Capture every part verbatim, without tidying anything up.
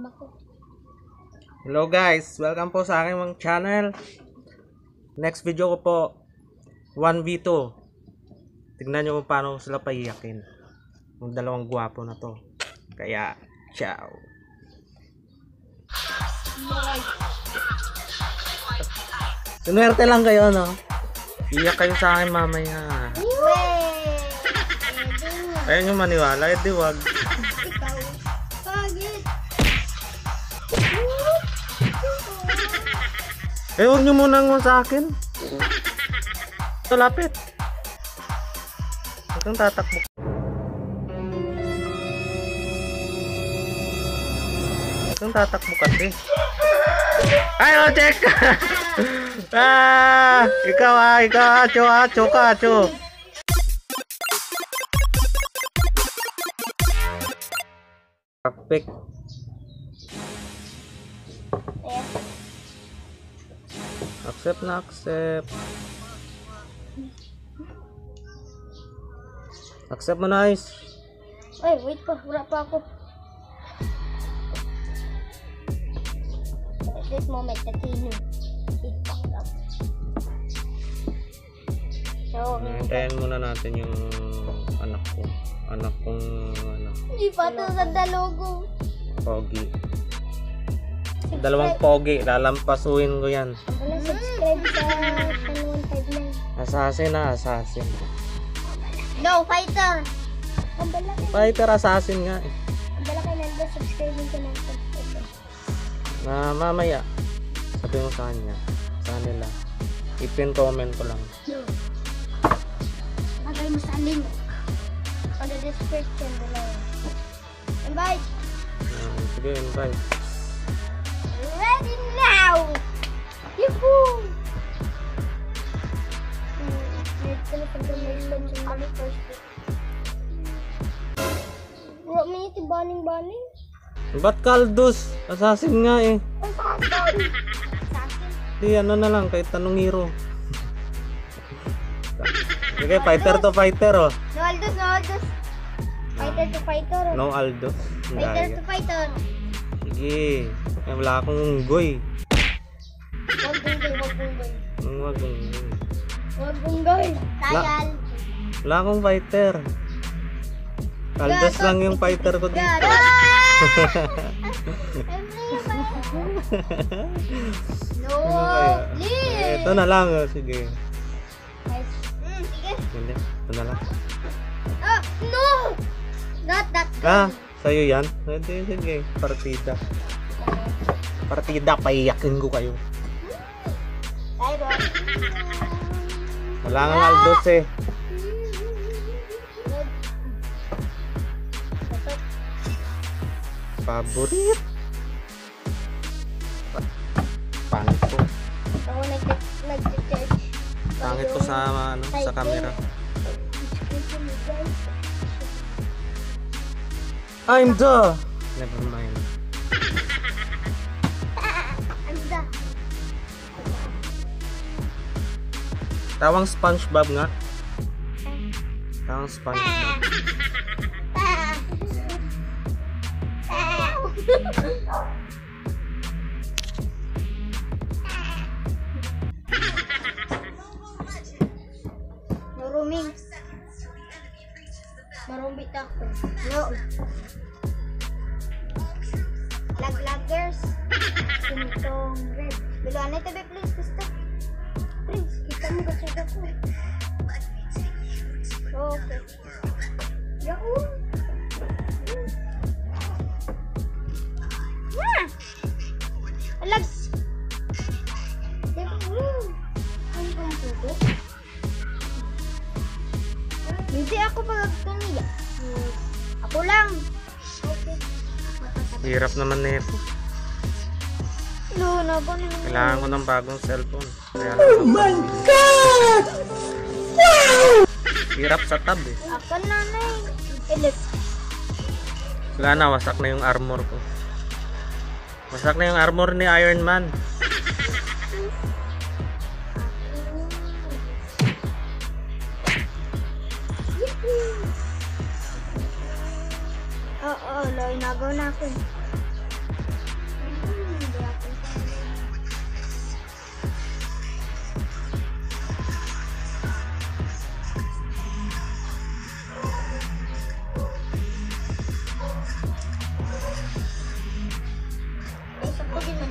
mama ko. Hello guys, welcome po sa aking mga channel. Next video ko po one v two. Tignan nyo kung paano sila paiyakin yung dalawang gwapo na to. Kaya, ciao. Sunwerte lang kayo, no? Iyak kayo sa akin mamaya. Ayun yung maniwala, edi wag. Eh, huwag nyo muna nga sa akin. Ito, lapit. Huwag kang tatakbo. Huwag kang tatakbo kasi. Ay, oh, check! Ah! Ikaw ah, ikaw ah, acho, acho ka, acho. Perfect. Accept na accept. Accept mo na, Ice. Ay, wait pa. Wala pa ako. At this moment, nakino. So, hintayin muna natin yung anak ko. Anak kong ano. Hindi pa ito sa dalogo. Pogi. Dalawang pogi, lalampasuin ko yan. Wala subscribe sa one fifty-nine. Assassin na, assassin. No, fighter. Ang balaki. Fighter, assassin nga eh. Ang balaki na subscribe ka na. Na mamaya, sabi mo sa kanya, sa kanila. I-pin comment ko lang. No. Bagay mo sa link. On the description below. Invite. Uh, sige, invite. Ready now! Yahoo! Bro, may iti baning-baning? Ba't Kaldos? Assassin nga eh. Assassin! Di ano na lang, kahit tanong hero. Sige, fighter to fighter oh. No Aldos, no Aldos. Fighter to fighter. No Aldo. Fighter to fighter. Sige. Eh, wala akong unggoy. Wag unggoy, wag unggoy. Wag unggoy. Wag unggoy. Sayal. Wala akong fighter. Aldos lang yung fighter ko dito. No, please. Ito na lang. Oh. Sige. Mm, sige. Hindi. Ito na lang. Oh, no! Not that good. Ah, sa'yo yan? Hindi, sige. Partida. Partida, paiyakin ko kayo. Ay, bro. Wala nga Aldos eh. Favorite. Pangit ko. Ako nag-charge. Pangit ko sa, ano, sa camera. I'm the. Never mind. I'm the. Tawang SpongeBob nga. Tawang SpongeBob. Maruming. Marumbit ako. No. Lag-laggers. Sintong red. Biluan na ito, be, please. Gusto. Please, kita mo kasi ako. Okay. Yahoo! Ah! Alag! Diba? Ano ba ang tuto? Hindi ako pagkakaniya. Ako lang. Okay. Hirap naman na ito. No, no, no, no. Kailangan ko ng bagong cellphone. Kaya Oh my God! Wow! hirap sa tab eh. Ako na na eh. Elif. Wala na, wasak na yung armor ko. Wasak na yung armor ni Iron Man. Oo, lo, inagaw na ako.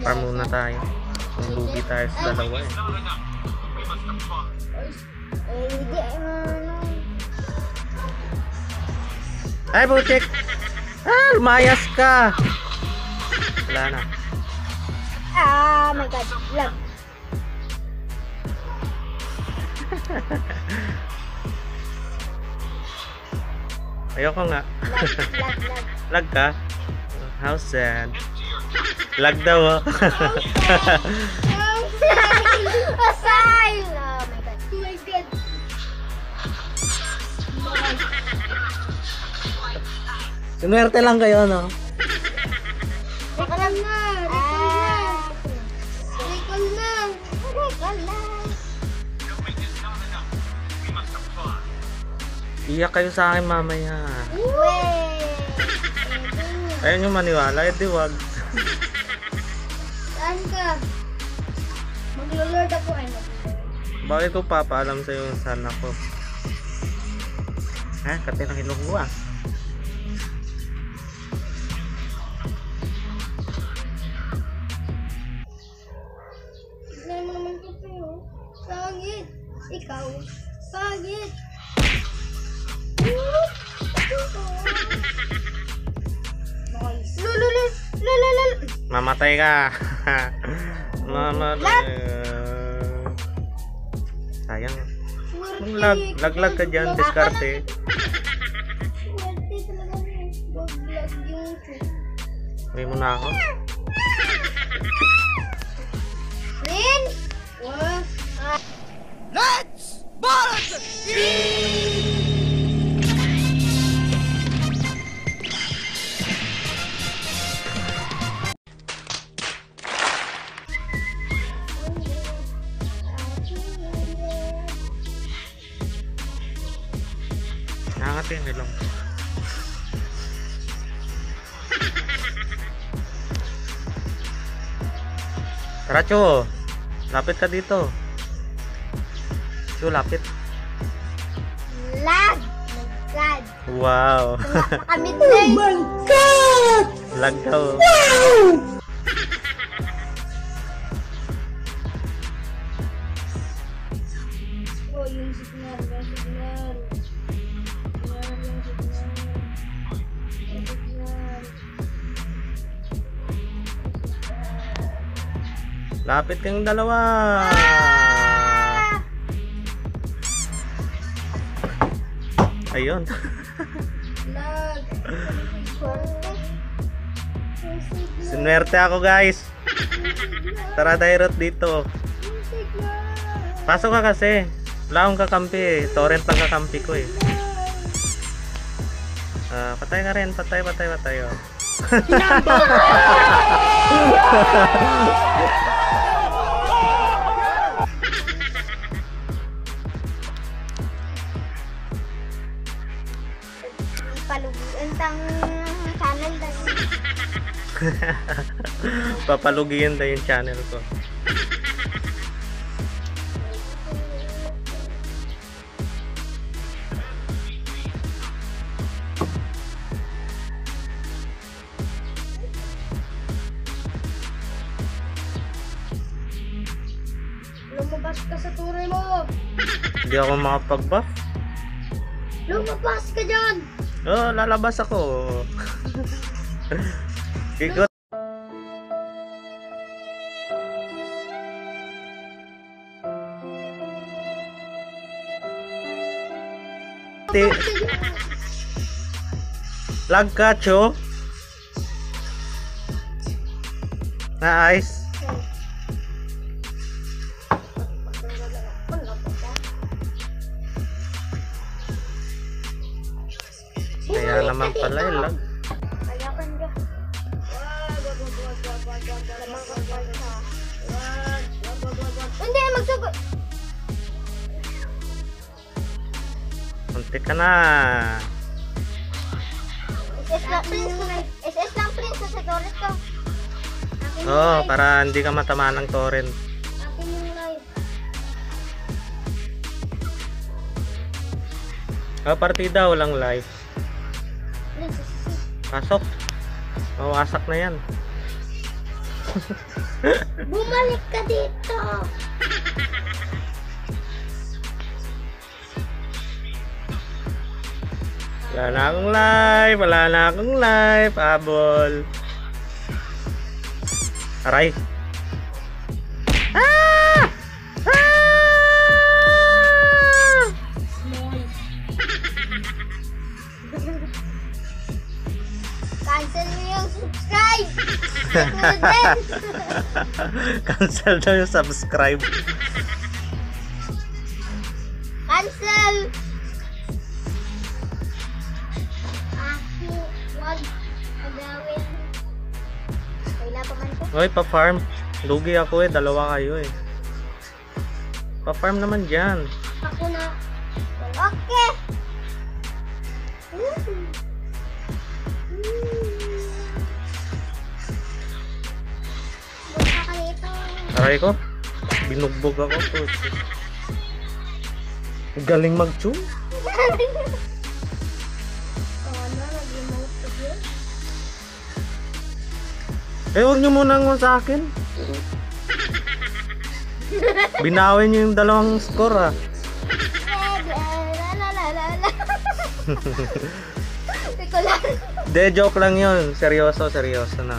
Farm muna tayo. Lugi tayo sa dalawa eh. Eh, hindi, ano. Ay, butik! Ah, lumayas ka! Wala na. Ah, my God. Lag. Ayoko nga. Lag, lag, lag. Lag ka? How sad. Lag daw oh. Asay! Oh my God. Oh my God. Sinuwerte lang kayo, no? Recall na! Ah! Recall na! Recall na! Iyak kayo sa akin mamaya. Weh! Ayaw nyo maniwala, edi wag. Saan ka? Maglo-lord ako ay Bakit ko papaalam sa'yo yung saan ako? Ha? Kati ng ilong mo ah. Tignan mo naman ko sa'yo. Pangit! Ikaw! Pangit! Lululul! Lululul! Mamatay ka. Mamatay. Sayang. Kung lag, laglag ka dyan, diskarte. Swerte talaga mo. Wag-lag yung shoot. May muna ako. Rin! Wow! Ah! Let's ball! Nangat yung ilong. Tara, Cho. Lapit ka dito. Cho, lapit. Lag! My God! Wow. Kami din! My God! Lag daw. Wow! Oh, yung signal, yung signal. Signal, yung signal. Yung signal. Lapit kang dalawa. Ayun. Lag! Swerte. Yung signal. Sinwerte ako, guys. Tara, Dairot dito. Yung signal. Pasok ka kasi. Wala akong kakampi eh. Torrent lang kakampi ko eh. Ah, patay ka rin. Patay, patay, patay. Oh. Palubuan tang channel dahil. Papalugiin na yung channel ko. Lumabas ka sa tuloy mo! Hindi ako makapag-buff. Lumabas ka dyan! Oh, lalabas ako. Ikot. Lag ka, Cho. Nice. Kaya naman pala yung lag. Ayakan ka. Wag, wag, wag, wag, wag, wag, wag, wag, wag, wag, wag. Wag, wag, wag, wag, wag. Hindi, magsugot. Muntik ka na. S S lang, Prince. S S lang, Prince. Sa Torres ko. Akin yung Oh, live. para hindi ka matamaan ng torrent. Akin yung live. Oh, partida, walang live. Prince, S S. Pasok. Mawasak na yan. Bumalik ka dito. Wala na akong live, wala na akong live, abol. Aray. Ah! Ah! Cancel mo yung subscribe. Tulad din. Cancel daw yung subscribe. Cancel. Ako, wag agawin. Kailan pa man ko? Hoy, pa-farm. Lugi ako eh, dalawa kayo eh. Pa-farm naman dyan. Ako na. Okay. Hmm. Basta ka nito. Aray ko, binugbog ako. Galing mag-chew. Oh, ano, nag-remote to yun? Eh, huwag nyo munang sa akin. Binawin nyo yung dalawang score ah. Teko lang. De, joke lang yun. Seryoso, seryoso na.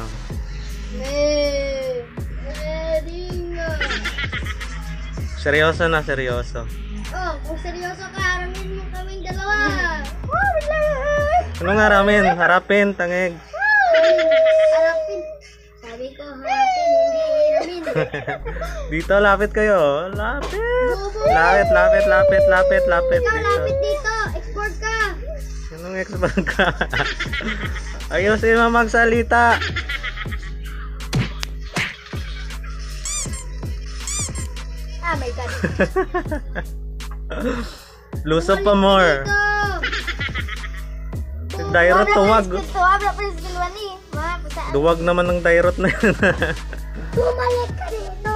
Eh, ready nga. Seryoso na, seryoso. Oh, kung seryoso ka, haramin mo kaming dalawa. Oh, wala. Anong haramin? Harapin, tangeg. Harapin. Sabi ko, harapin, hindi hiramin. Dito, lapit kayo. Lapit. Bobo. Lapit, lapit, lapit, lapit, lapit. Ikaw, Dito. lapit dito. Export ka. Anong expert ka? Ayusin mo magsalita. Ah, my God. Luso pa more. Si Dairot tuwag. Ito, abla pa rin skill one eh. Mga putaan. Duwag naman ng Dairot na yun. Bumalik ka dito.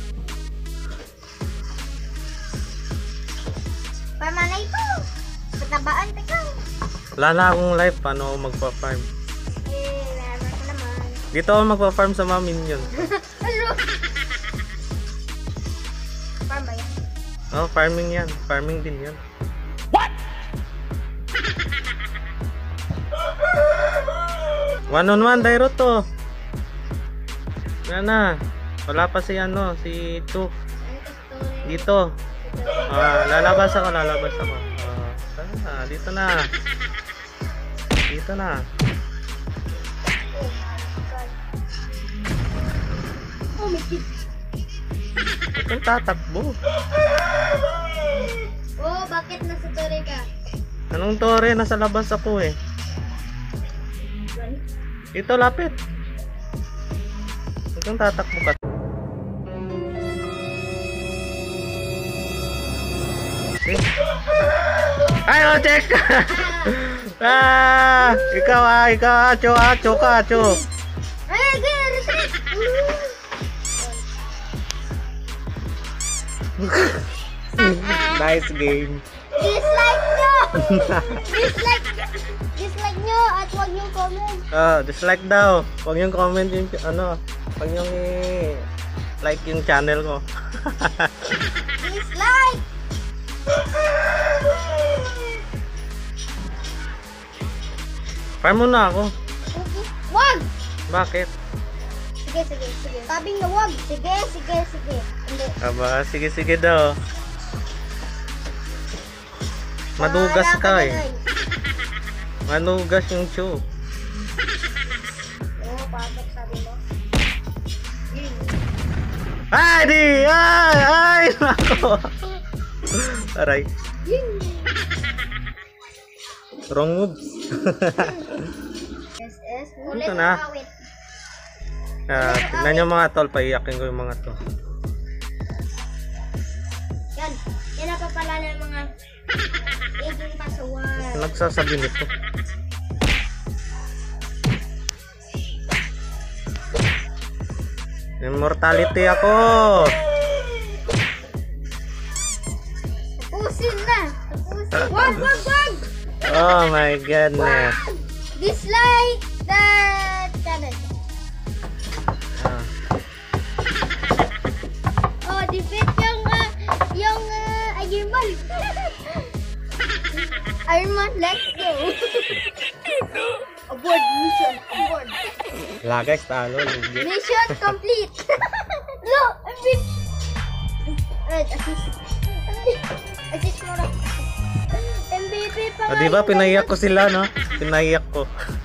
Parma na ito. Patabaan ka ka. Wala na akong life. Paano ako magpa-farm? Eh, meron ka naman. Dito ako magpa-farm sa mga minion. Hello. Farm ba yan? Oh, farming yan. Farming din yan. One on one, Dairot to. Yan na. Wala pa si ano, si Chu. Dito. Ah, lalabas ako, lalabas ako. Ah, dito na. Dito na. Oh my God. Ba't kang tatakbo? Oh, bakit nasa tore ka? Anong tore? Nasa labas ako eh. Dito, lapit. Ba't kang tatakbo ka? Eh. Ay, oh, check! Ah! Ikaw ah, ikaw ah, Cho ah, Cho ka, Cho. Ay, gaya, retreat! Nice game. Dislike nyo! Dislike! Dislike nyo at huwag nyo comment. Ah, dislike daw. Huwag yung comment yung ano, huwag yung i-like yung channel ko. Dislike! Farm muna ako. Wag! Bakit? Sige, sige, sige. Sabing na wag. Sige, sige, sige. Hindi. Aba, sige sige daw. Madugas Bahala ka eh. na doon. Madugas yung Chu. Oo, pasok sabi mo. Yun. Ay, di! Ay! Ay! Nako! Aray. Yun. Wrong moves. S S. Ito na. Ah, tignan nyo mga tol, paiyakin ko yung mga to. Yan. Yan na pa pala ng mga aging pasawan. Nagsasabi nito. Immortality ako! Tapusin na. Tapusin. Wag, wag, wag! Oh my goodness. Dislike the channel. Ah. Iron Man, let's go. Abort mission. Abort. Wala guys, talo. Lugi. Mission complete. No, I'm rich. Red, assist. Assist mo na. M V P pa O, nga di ba yung pinaiyak ko sila, no? Pinaiyak ko.